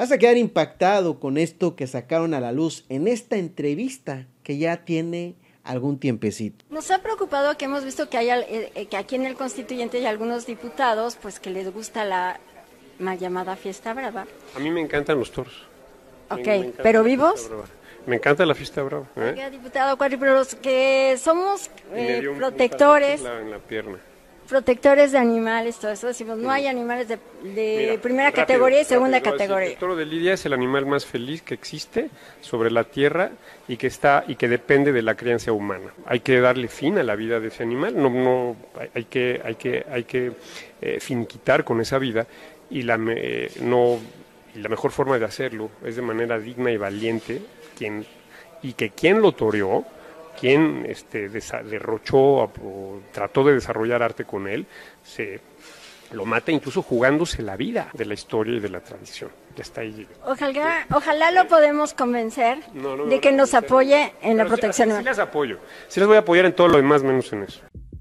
Vas a quedar impactado con esto que sacaron a la luz en esta entrevista que ya tiene algún tiempecito. Nos ha preocupado que hemos visto que que aquí en el Constituyente hay algunos diputados pues que les gusta la mal llamada fiesta brava. A mí me encantan los toros. Ok, ¿pero vivos? Me encanta la fiesta brava. Oiga, diputado Cuadri, pero los que somos Me dio un protectores, en la pierna. protectores de animales, todo eso, decimos, no hay animales de Mira, primera rápido, categoría y segunda rápido, categoría. El toro de Lidia es el animal más feliz que existe sobre la tierra y que depende de la crianza humana. Hay que darle fin a la vida de ese animal, hay que finiquitar con esa vida y la mejor forma de hacerlo es de manera digna y valiente, quien lo toreó, quien derrochó o trató de desarrollar arte con él, lo mata incluso jugándose la vida de la historia y de la tradición. Ya está ahí. Ojalá lo podemos convencer de que nos apoye en la protección Sí animal. las apoyo, sí las voy a apoyar en todo lo demás menos en eso.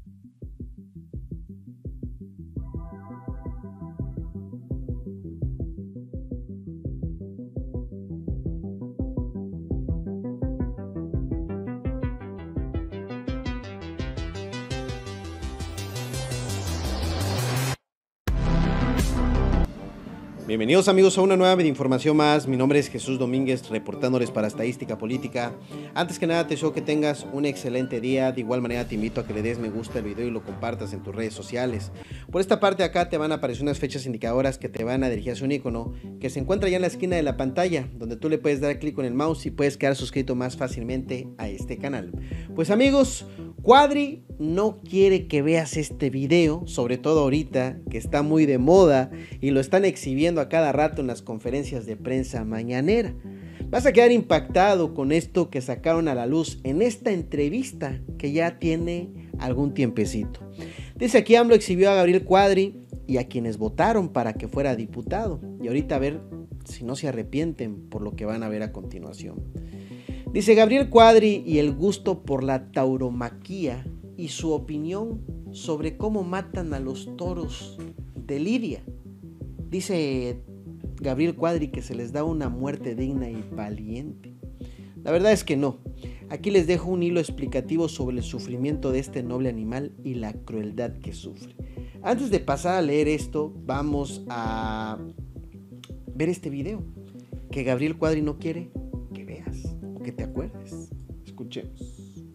Bienvenidos amigos a una nueva información más. Mi nombre es Jesús Domínguez, reportándoles para Estadística Política. Antes que nada te deseo que tengas un excelente día. De igual manera te invito a que le des me gusta al video y lo compartas en tus redes sociales. Por esta parte de acá te van a aparecer unas fechas indicadoras que te van a dirigir hacia un icono que se encuentra ya en la esquina de la pantalla, donde tú le puedes dar clic con el mouse y puedes quedar suscrito más fácilmente a este canal. Pues amigos, Cuadri no quiere que veas este video, sobre todo ahorita que está muy de moda y lo están exhibiendo a cada rato en las conferencias de prensa mañanera. Vas a quedar impactado con esto que sacaron a la luz en esta entrevista que ya tiene algún tiempecito. Dice aquí AMLO exhibió a Gabriel Cuadri y a quienes votaron para que fuera diputado. Y ahorita a ver si no se arrepienten por lo que van a ver a continuación. Dice Gabriel Cuadri y el gusto por la tauromaquia y su opinión sobre cómo matan a los toros de Lidia. Dice Gabriel Cuadri que se les da una muerte digna y valiente. La verdad es que no. Aquí les dejo un hilo explicativo sobre el sufrimiento de este noble animal y la crueldad que sufre. Antes de pasar a leer esto, vamos a ver este video que Gabriel Cuadri no quiere que veas o que te acuerdes. Escuchemos.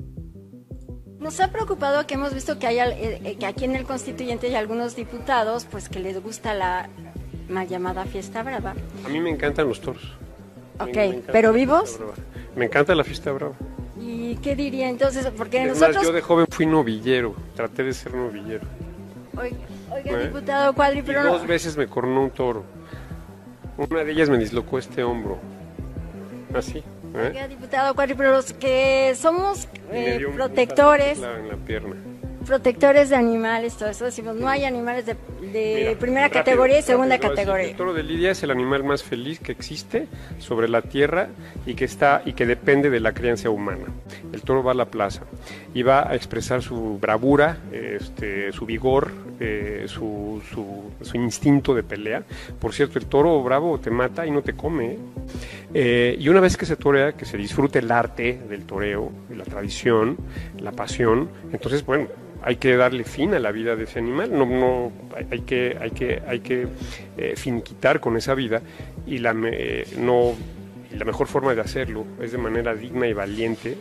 Nos ha preocupado que hemos visto que que aquí en el Constituyente hay algunos diputados pues que les gusta la mal llamada fiesta brava. A mí me encantan los toros. Ok, ¿pero vivos? Me encanta la fiesta brava. ¿Y qué diría entonces? Porque Es nosotros... más, yo de joven fui novillero, traté de ser novillero. Oiga, diputado Cuadri, pero y 2 veces me cornó un toro. Una de ellas me dislocó este hombro. Así. Oiga, diputado Cuadri, pero los que somos Me dio un protectores, en la pierna. protectores de animales, todo eso, decimos, no hay animales de Mira, primera rápido, categoría y segunda rápido, categoría. El toro de Lidia es el animal más feliz que existe sobre la tierra y que depende de la crianza humana. El toro va a la plaza y va a expresar su bravura, su vigor, su instinto de pelea. Por cierto, el toro bravo te mata y no te come. Y una vez que se torea, que se disfrute el arte del toreo, la tradición, la pasión, entonces, bueno, hay que darle fin a la vida de ese animal, hay que finiquitar con esa vida y la mejor forma de hacerlo es de manera digna y valiente,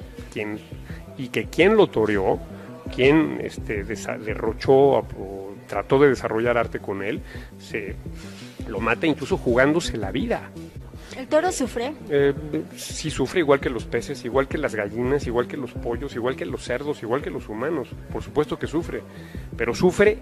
quien lo toreó, quien derrochó o trató de desarrollar arte con él, lo mata incluso jugándose la vida. ¿El toro sufre? Sí sufre, igual que los peces, igual que las gallinas, igual que los pollos, igual que los cerdos, igual que los humanos. Por supuesto que sufre, pero sufre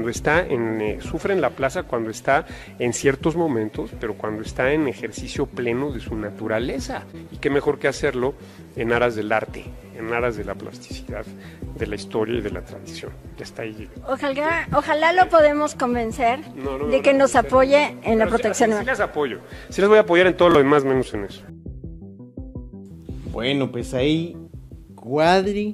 sufre en la plaza cuando está en ciertos momentos, pero cuando está en ejercicio pleno de su naturaleza. Y qué mejor que hacerlo en aras del arte, en aras de la plasticidad, de la historia y de la tradición. Ya está ahí. Ojalá lo podemos convencer de que nos apoye en la protección. Sí las apoyo, sí las voy a apoyar en todo lo demás menos en eso. Bueno, pues ahí Cuadri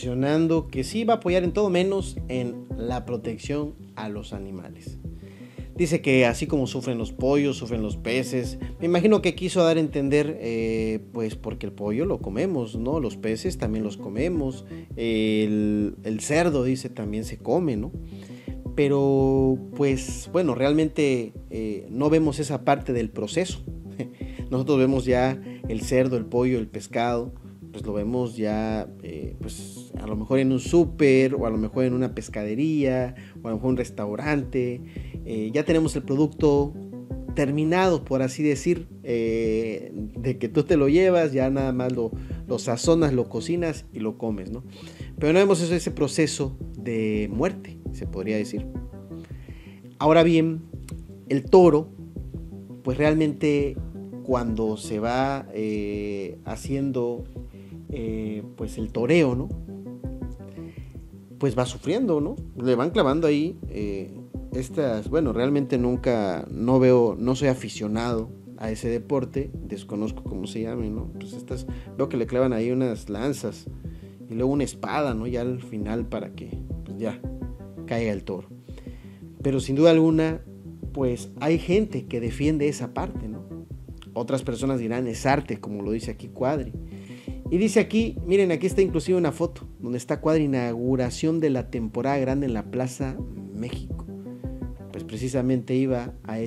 mencionando que sí va a apoyar en todo menos en la protección a los animales. Dice que así como sufren los pollos, sufren los peces. Me imagino que quiso dar a entender, pues porque el pollo lo comemos, ¿no? Los peces también los comemos. El cerdo, dice, también se come, ¿no? Pero, pues, bueno, realmente no vemos esa parte del proceso. Nosotros vemos ya el cerdo, el pollo, el pescado, pues lo vemos ya, pues a lo mejor en un súper, o a lo mejor en una pescadería, o a lo mejor en un restaurante. Ya tenemos el producto terminado, por así decir, de que tú te lo llevas, ya nada más lo sazonas, lo cocinas y lo comes, ¿no? Pero no vemos ese proceso de muerte, se podría decir. Ahora bien, el toro, pues realmente cuando se va haciendo pues el toreo, ¿no? Pues va sufriendo, ¿no? Le van clavando ahí bueno, realmente nunca, no soy aficionado a ese deporte, desconozco cómo se llame, ¿no? Pues veo que le clavan ahí unas lanzas y luego una espada, ¿no? Ya al final para que, pues ya, caiga el toro. Pero sin duda alguna, pues hay gente que defiende esa parte, ¿no? Otras personas dirán, es arte, como lo dice aquí Cuadri. Y dice aquí, miren, aquí está inclusive una foto, donde está Cuadri, inauguración de la temporada grande en la Plaza México. Pues precisamente iba a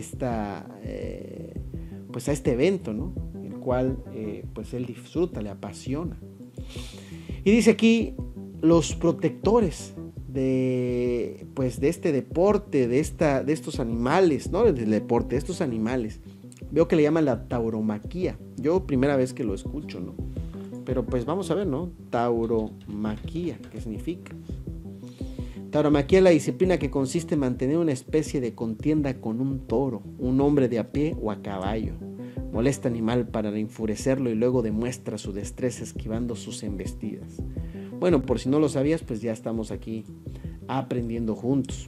pues a este evento, ¿no? El cual pues él disfruta, le apasiona. Y dice aquí los protectores de este deporte, de estos animales, ¿no? Del deporte, de estos animales. Veo que le llaman la tauromaquia. Yo primera vez que lo escucho, ¿no? Pero pues vamos a ver, ¿no? Tauromaquia, ¿qué significa? Tauromaquia es la disciplina que consiste en mantener una especie de contienda con un toro, un hombre de a pie o a caballo. Molesta animal para enfurecerlo y luego demuestra su destreza esquivando sus embestidas. Bueno, por si no lo sabías, pues ya estamos aquí aprendiendo juntos.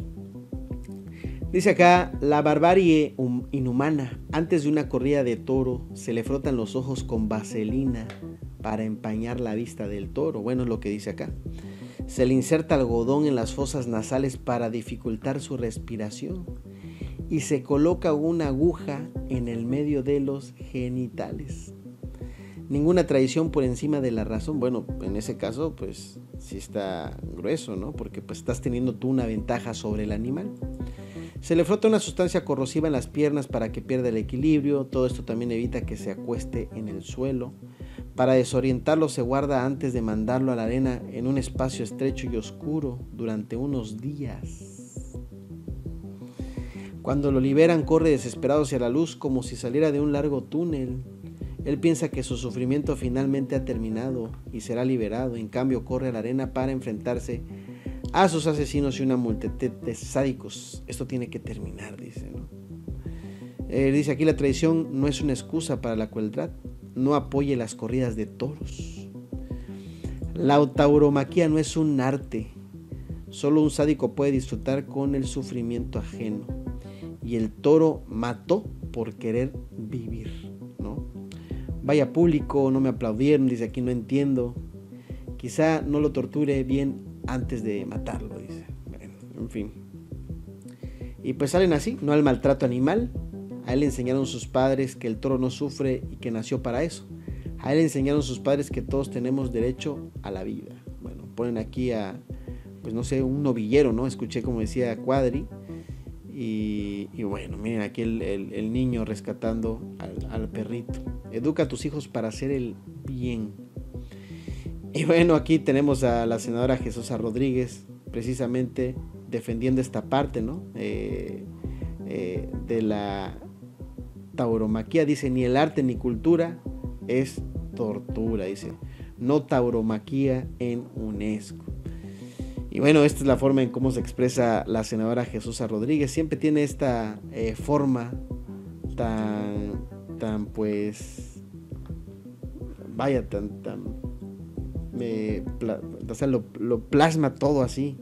Dice acá, la barbarie inhumana. Antes de una corrida de toro, se le frotan los ojos con vaselina para empañar la vista del toro. Bueno, es lo que dice acá. Se le inserta algodón en las fosas nasales para dificultar su respiración. Y se coloca una aguja en el medio de los genitales. Ninguna traición por encima de la razón. Bueno, en ese caso, pues sí está grueso, ¿no? Porque pues estás teniendo tú una ventaja sobre el animal. Se le frota una sustancia corrosiva en las piernas para que pierda el equilibrio. Todo esto también evita que se acueste en el suelo. Para desorientarlo se guarda antes de mandarlo a la arena en un espacio estrecho y oscuro durante unos días. Cuando lo liberan, corre desesperado hacia la luz como si saliera de un largo túnel. Él piensa que su sufrimiento finalmente ha terminado y será liberado. En cambio, corre a la arena para enfrentarse a sus asesinos y una multitud de sádicos. Esto tiene que terminar, dice, ¿no? Dice aquí, la traición no es una excusa para la crueldad. No apoye las corridas de toros. La tauromaquia no es un arte. Solo un sádico puede disfrutar con el sufrimiento ajeno. Y el toro mató por querer vivir, ¿no? Vaya público, no me aplaudieron, dice aquí, no entiendo. Quizá no lo torture bien antes de matarlo, dice. Bueno, en fin. Y pues salen así, no al maltrato animal. A él le enseñaron sus padres que el toro no sufre y que nació para eso. A él le enseñaron sus padres que todos tenemos derecho a la vida. Bueno, ponen aquí a, pues no sé, un novillero, ¿no? Escuché como decía Cuadri. Y bueno, miren aquí el niño rescatando al perrito. Educa a tus hijos para hacer el bien. Y bueno, aquí tenemos a la senadora Jesús Rodríguez, precisamente defendiendo esta parte, ¿no? De la tauromaquia. Dice, ni el arte ni cultura es tortura, dice. No tauromaquia en UNESCO. Y bueno, esta es la forma en cómo se expresa la senadora Jesús Rodríguez. Siempre tiene esta forma tan pues, vaya, o sea, lo plasma todo así,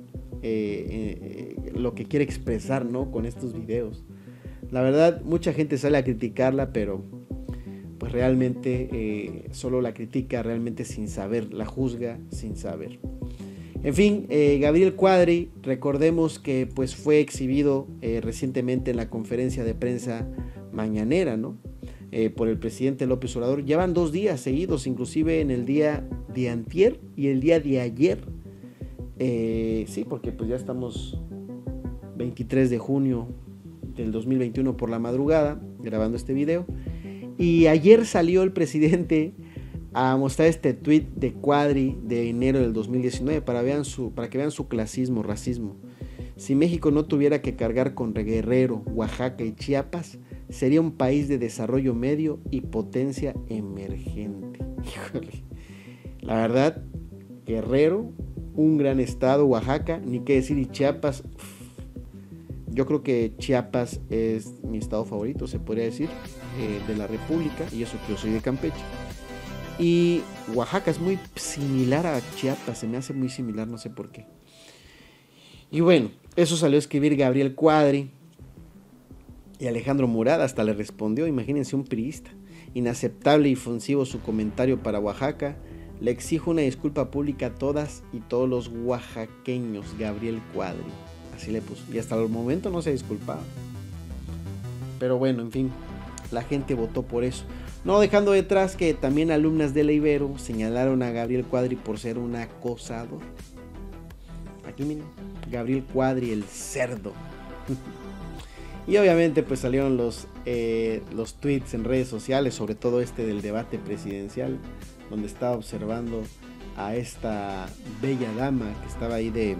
lo que quiere expresar, ¿no? Con estos videos. La verdad, mucha gente sale a criticarla, pero pues realmente solo la critica realmente sin saber, la juzga sin saber. En fin, Gabriel Cuadri, recordemos que pues fue exhibido recientemente en la conferencia de prensa mañanera, ¿no? Por el presidente López Obrador. Llevan 2 días seguidos, inclusive en el día de antier y el día de ayer. Sí, porque pues ya estamos 23 de junio del 2021 por la madrugada, grabando este video. Y ayer salió el presidente a mostrar este tweet de Cuadri de enero del 2019 para que vean su clasismo, racismo. Si México no tuviera que cargar con Guerrero, Oaxaca y Chiapas, sería un país de desarrollo medio y potencia emergente. Híjole. La verdad, Guerrero, un gran estado, Oaxaca, ni qué decir, y Chiapas. Yo creo que Chiapas es mi estado favorito, se podría decir, de la República, y eso que yo soy de Campeche. Y Oaxaca es muy similar a Chiapas, se me hace muy similar, no sé por qué. Y bueno, eso salió a escribir Gabriel Cuadri, y Alejandro Murat hasta le respondió, imagínense un priista. Inaceptable y ofensivo su comentario para Oaxaca. Le exijo una disculpa pública a todas y todos los oaxaqueños, Gabriel Cuadri. Así le puso. Y hasta el momento no se disculpaba. Pero bueno, en fin, la gente votó por eso. No dejando detrás que también alumnas de la Ibero señalaron a Gabriel Cuadri por ser un acosador. Aquí miren, Gabriel Cuadri el cerdo. Y obviamente pues salieron los tweets en redes sociales, sobre todo este del debate presidencial, donde estaba observando a esta bella dama que estaba ahí de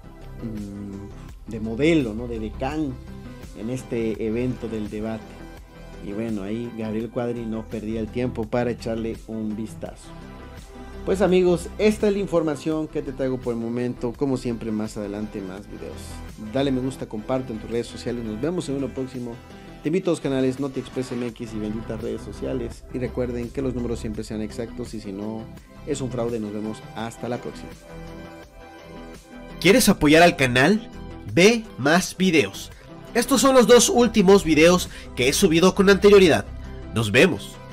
modelo, ¿no? De decán en este evento del debate. Y bueno, ahí Gabriel Cuadri no perdía el tiempo para echarle un vistazo. Pues amigos, esta es la información que te traigo por el momento. Como siempre, más adelante más videos. Dale me gusta, comparte en tus redes sociales. Nos vemos en uno próximo. Te invito a los canales NotiExpress MX y benditas redes sociales. Y recuerden que los números siempre sean exactos, y si no, es un fraude. Nos vemos hasta la próxima. ¿Quieres apoyar al canal? Ve más videos. Estos son los 2 últimos videos que he subido con anterioridad. Nos vemos.